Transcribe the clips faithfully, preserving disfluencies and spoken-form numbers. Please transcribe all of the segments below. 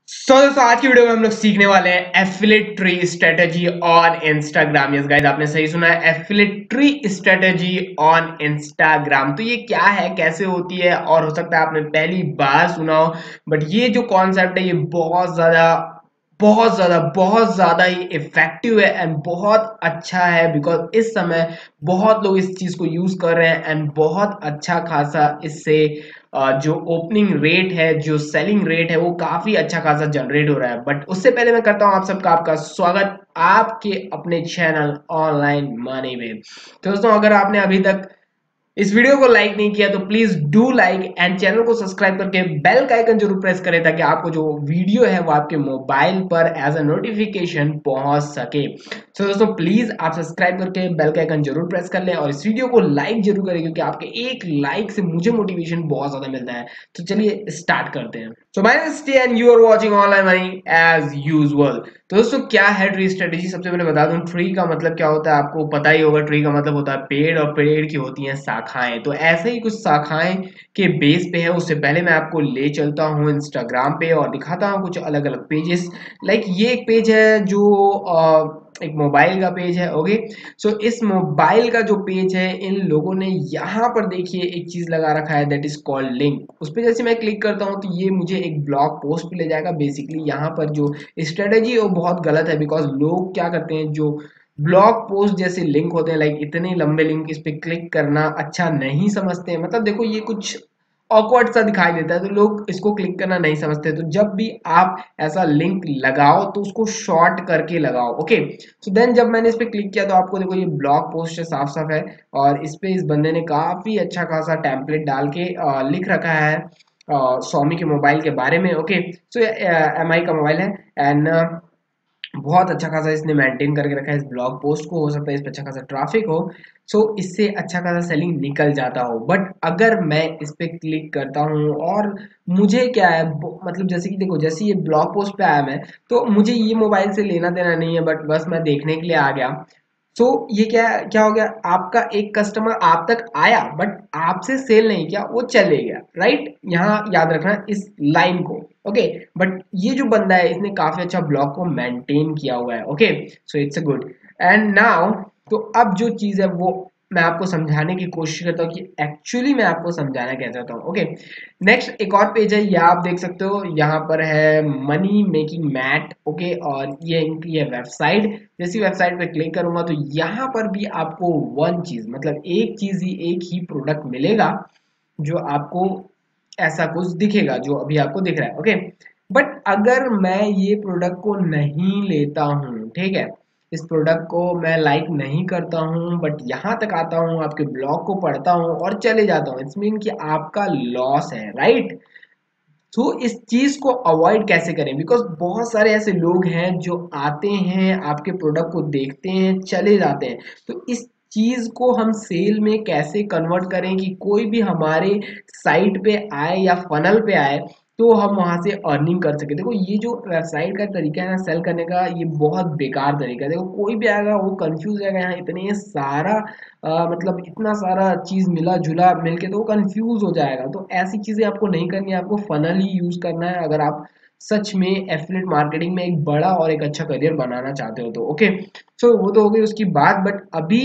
सो so, दोस्तों आज की वीडियो में हम लोग सीखने वाले हैं affiliate tree strategy on Instagram. Yes guys, आपने सही सुना है, affiliate tree strategy on Instagram. तो ये क्या है, कैसे होती है, और हो सकता है आपने पहली बार सुना हो, बट ये जो कॉन्सेप्ट है ये बहुत ज्यादा बहुत ज्यादा बहुत ज्यादा ही इफेक्टिव है एंड बहुत अच्छा है। बिकॉज इस समय बहुत लोग इस चीज को यूज कर रहे हैं एंड बहुत अच्छा खासा इससे अ, जो ओपनिंग रेट है, जो सेलिंग रेट है, वो काफी अच्छा खासा जनरेट हो रहा है। बट उससे पहले मैं करता हूँ आप सबका आपका स्वागत आपके अपने चैनल ऑनलाइन मनी में। तो दोस्तों, अगर आपने अभी तक इस वीडियो को लाइक नहीं किया तो please do like and channel को सब्सक्राइब करके बेल का आइकन जरूर प्रेस करें, ताकि आपको जो वीडियो है वो आपके मोबाइल पर एज अ नोटिफिकेशन पहुंच सके। तो दोस्तों, प्लीज आप सब्सक्राइब करके बेल का आइकन जरूर प्रेस कर लें और इस वीडियो को लाइक जरूर करें, क्योंकि आपके एक लाइक से मुझे मोटिवेशन बहुत ज्यादा मिलता है। तो चलिए स्टार्ट करते हैं। So my name is T and you are watching online money as usual. तो दोस्तों, क्या है ट्री स्ट्रेटेजी? सबसे पहले बता दूं, ट्री का मतलब क्या होता है, आपको पता ही होगा। ट्री का मतलब होता है पेड़, और पेड़ की होती हैं शाखाएं। तो ऐसे ही कुछ शाखाएं के बेस पे है। उससे पहले मैं आपको ले चलता हूं इंस्टाग्राम पे और दिखाता हूं कुछ अलग अलग पेजेस। लाइक ये एक पेज है जो अ, एक मोबाइल का पेज है। ओके, सो इस मोबाइल का जो पेज है, इन लोगों ने यहाँ पर देखिए एक चीज लगा रखा है, दैट इज कॉल्ड लिंक। उस पर जैसे मैं क्लिक करता हूँ तो ये मुझे एक ब्लॉग पोस्ट पे ले जाएगा। बेसिकली यहाँ पर जो स्ट्रेटेजी वो बहुत गलत है, बिकॉज लोग क्या करते हैं, जो ब्लॉग पोस्ट जैसे लिंक होते हैं, लाइक इतने लंबे लिंक, इस पे क्लिक करना अच्छा नहीं समझते हैं। मतलब देखो, ये कुछ ऑकवर्ड सा दिखाई देता है, तो लोग इसको क्लिक करना नहीं समझते। तो जब भी आप ऐसा लिंक लगाओ तो उसको शॉर्ट करके लगाओ। ओके, सो देन जब मैंने इस पे क्लिक किया तो आपको देखो ये ब्लॉग पोस्ट साफ साफ है, और इस पे इस बंदे ने काफी अच्छा खासा टेम्पलेट डाल के अ, लिख रखा है स्वामी के मोबाइल के बारे में। ओके, सो एम आई का मोबाइल है एंड बहुत अच्छा खासा इसने मेंटेन करके रखा है इस ब्लॉग पोस्ट को। हो सकता है इस पर अच्छा खासा ट्रैफिक हो, सो इससे अच्छा खासा सेलिंग निकल जाता हो। बट अगर मैं इस पे क्लिक करता हूँ और मुझे क्या है, मतलब जैसे कि देखो, जैसे ये ब्लॉग पोस्ट पे आया मैं, तो मुझे ये मोबाइल से लेना देना नहीं है, बट बस मैं देखने के लिए आ गया। सो so, ये क्या क्या हो गया, आपका एक कस्टमर आप तक आया बट आपसे सेल नहीं किया, वो चले गया। राइट, यहाँ याद रखना इस लाइन को। ओके, बट ये जो बंदा है इसने काफी अच्छा ब्लॉग को मेंटेन किया हुआ है। Okay, so it's a good and now. तो अब जो चीज है वो मैं आपको समझाने की कोशिश करता हूँ कि एक्चुअली मैं आपको समझाना क्या चाहता हूँ। ओके, नेक्स्ट एक और पेज है, ये आप देख सकते हो, यहाँ पर है मनी मेकिंग मैट। ओके, और ये इनकी है वेबसाइट। जैसी वेबसाइट पे क्लिक करूंगा तो यहाँ पर भी आपको वन चीज, मतलब एक चीज ही, एक ही प्रोडक्ट मिलेगा जो आपको ऐसा कुछ दिखेगा जो अभी आपको दिख रहा है। ओके, बट अगर मैं ये प्रोडक्ट को नहीं लेता हूँ, ठीक है, इस प्रोडक्ट को मैं लाइक नहीं करता हूँ, बट यहाँ तक आता हूँ, आपके ब्लॉग को पढ़ता हूँ और चले जाता हूँ, इट्स मीन कि आपका लॉस है। राइट, तो इस चीज को अवॉइड कैसे करें? बिकॉज बहुत सारे ऐसे लोग हैं जो आते हैं, आपके प्रोडक्ट को देखते हैं, चले जाते हैं। तो इस चीज को हम सेल में कैसे कन्वर्ट करें कि कोई भी हमारे साइट पे आए या फनल पे आए तो हम वहां से अर्निंग कर सके। देखो, ये जो वेबसाइट का तरीका है ना सेल करने का, ये बहुत बेकार तरीका है। देखो, कोई भी आएगा वो कंफ्यूज रहेगा। यहाँ इतने सारा अ, मतलब इतना सारा चीज मिला जुला मिलके तो वो कंफ्यूज हो जाएगा। तो ऐसी चीजें आपको नहीं करनी है, आपको फनल ही यूज करना है अगर आप सच में एफिलिएट मार्केटिंग में एक बड़ा और एक अच्छा करियर बनाना चाहते हो तो। ओके, सो वो तो हो गई उसकी बात। बट अभी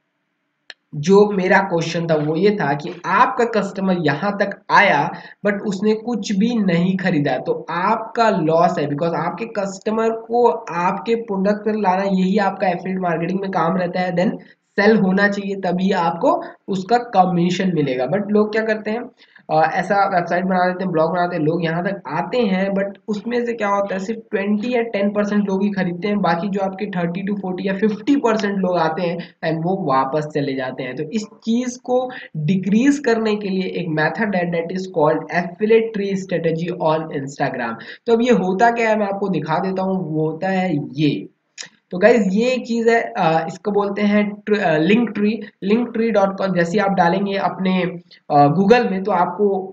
जो मेरा क्वेश्चन था वो ये था कि आपका कस्टमर यहाँ तक आया बट उसने कुछ भी नहीं खरीदा, तो आपका लॉस है। बिकॉज आपके कस्टमर को आपके प्रोडक्ट पर लाना, यही आपका एफिलिएट मार्केटिंग में काम रहता है। देन सेल होना चाहिए, तभी आपको उसका कमीशन मिलेगा। बट लोग क्या करते हैं, अ, ऐसा वेबसाइट बना देते हैं, ब्लॉग बनाते हैं, लोग यहाँ तक आते हैं बट उसमें से क्या होता है, सिर्फ ट्वेंटी या टेन परसेंट लोग ही खरीदते हैं। बाकी जो आपके थर्टी टू फोर्टी या फिफ्टी परसेंट लोग आते हैं एंड वो वापस चले जाते हैं। तो इस चीज को डिक्रीज करने के लिए एक मेथड है, that is called affiliate tree strategy on Instagram. तो अब ये होता क्या है, मैं आपको दिखा देता हूँ। वो होता है ये। तो गाइज ये एक चीज है, अ, इसको बोलते हैं Linktree. Linktree dot com जैसे आप डालेंगे अपने गूगल में तो आपको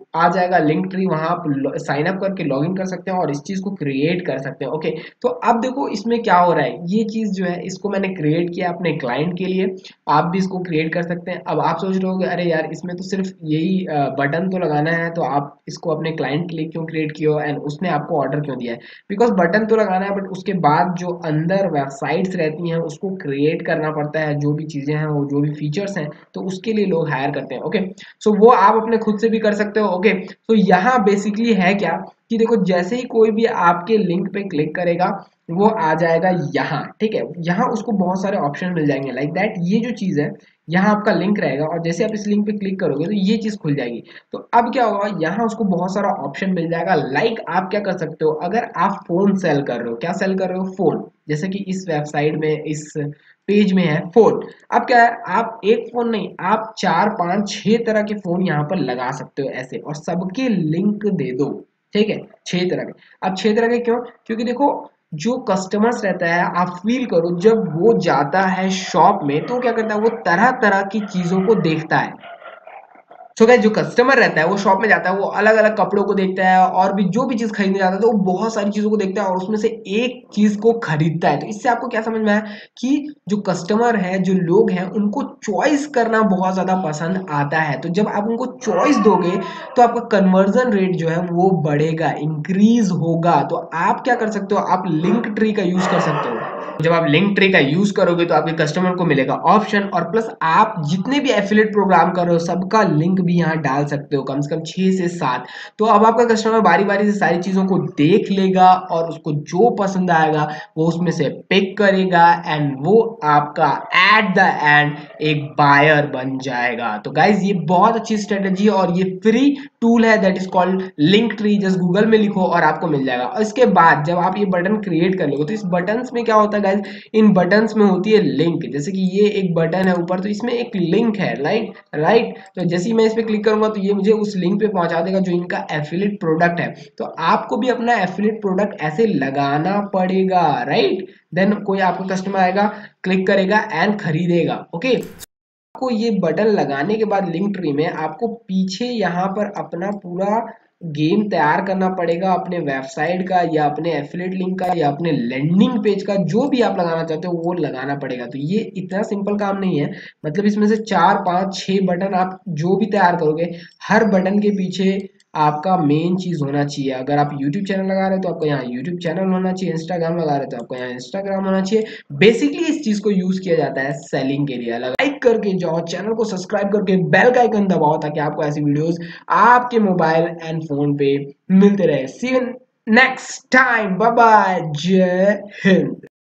आ जाएगा लिंक ट्री, वहां आप साइन अप करके लॉग इन कर सकते हैं और इस चीज को क्रिएट कर सकते हैं। ओके, तो अब देखो इसमें क्या हो रहा है, ये चीज जो है इसको मैंने क्रिएट किया अपने क्लाइंट के लिए, आप भी इसको क्रिएट कर सकते हैं। अब आप सोच रहे हो अरे यार इसमें तो सिर्फ यही बटन तो लगाना है, तो आप इसको अपने क्लाइंट के लिए क्यों क्रिएट किया एंड उसने आपको ऑर्डर क्यों दिया है? बिकॉज बटन तो लगाना है, बट उसके बाद जो अंदर वेबसाइट्स रहती हैं उसको क्रिएट करना पड़ता है, जो भी चीजें हैं वो जो भी फीचर्स हैं, तो उसके लिए लोग हायर करते हैं। ओके, सो वो आप अपने खुद से भी कर सकते हो। ओके, तो यहाँ बेसिकली है क्या कि देखो जैसे ही कोई भी आपके लिंक पे क्लिक करेगा वो आ जाएगा यहाँ, ठीक है, यहाँ उसको बहुत सारे ऑप्शन मिल जाएंगे लाइक दैट। ये जो चीज है यहाँ आपका लिंक रहेगा और जैसे आप इस लिंक पे क्लिक करोगे तो ये चीज खुल जाएगी। तो अब क्या होगा, यहाँ उसको बहुत सारा ऑप्शन मिल जाएगा। लाइक आप क्या कर सकते हो, अगर आप फोन सेल कर रहे हो, क्या सेल कर रहे हो, फोन, जैसे कि इस वेबसाइट में इस पेज में है फोन। अब क्या है, आप एक फोन नहीं, आप चार पांच छह तरह के फोन यहाँ पर लगा सकते हो ऐसे, और सबके लिंक दे दो, ठीक है, छह तरह के। अब छह तरह के क्यों, क्योंकि देखो जो कस्टमर्स रहता है, आप फील करो जब वो जाता है शॉप में तो क्या करता है, वो तरह तरह की चीजों को देखता है। सो गाइस, जो कस्टमर रहता है वो शॉप में जाता है, वो अलग अलग कपड़ों को देखता है और भी जो भी चीज खरीदने जाता है तो वो बहुत सारी चीजों को देखता है और उसमें से एक चीज को खरीदता है। तो इससे आपको क्या समझ में आया कि जो कस्टमर है, जो लोग हैं, उनको चॉइस करना बहुत ज्यादा पसंद आता है। तो जब आप उनको चॉइस दोगे तो आपका कन्वर्जन रेट जो है वो बढ़ेगा, इंक्रीज होगा। तो आप क्या कर सकते हो, आप लिंक ट्री का यूज कर सकते हो। जब आप लिंक ट्री का यूज करोगे तो आपके कस्टमर को मिलेगा ऑप्शन, और प्लस आप जितने भी एफिलिएट प्रोग्राम कर रहे हो सबका लिंक भी यहाँ डाल सकते हो, कम से कम छह से सात। तो अब आपका कस्टमर बारी बारी से सारी चीजों को देख लेगा और उसको जो पसंद आएगा वो उसमें से पिक करेगा एंड वो आपका एट द एंड एक बायर बन जाएगा। तो गाइज ये बहुत अच्छी स्ट्रेटेजी है और ये फ्री टूल है, that is called Linktree. Just Google में लिखो और आपको मिल जाएगा। और इसके बाद जब आप ये बटन क्रिएट कर लोगे तो इस बटन में क्या होता है गाइज, इन बटन्स में होती है लिंक। जैसे कि ये एक बटन है ऊपर, तो इसमें एक लिंक है, राइट राइट। तो जैसे ही मैं इस पे क्लिक करूंगा तो ये मुझे उस लिंक पे पहुंचा देगा जो इनका एफिलिएट प्रोडक्ट है। तो आपको भी अपना एफिलिएट प्रोडक्ट ऐसे लगाना पड़ेगा, राइट। देन कोई आपका कस्टमर आएगा, क्लिक करेगा एंड खरीदेगा। ओके, आपको ये बटन लगाने के बाद लिंक ट्री में आपको पीछे यहाँ पर अपना पूरा गेम तैयार करना पड़ेगा, अपने वेबसाइट का या अपने एफिलिएट लिंक का या अपने लैंडिंग पेज का, जो भी आप लगाना चाहते हो वो लगाना पड़ेगा। तो ये इतना सिंपल काम नहीं है, मतलब इसमें से चार पांच छह बटन आप जो भी तैयार करोगे, हर बटन के पीछे आपका मेन चीज होना चाहिए। अगर आप यूट्यूब चैनल लगा रहे हो तो आपको यहाँ यूट्यूब चैनल होना चाहिए, इंस्टाग्राम लगा रहे हो तो आपको यहाँ इंस्टाग्राम होना चाहिए। बेसिकली इस चीज को यूज किया जाता है सेलिंग के लिए। लाइक करके जाओ, चैनल को सब्सक्राइब करके बेल का आइकन दबाओ ताकि आपको ऐसी वीडियोस आपके मोबाइल एंड फोन पे मिलते रहे। See you next time, bye bye, जय हिंद।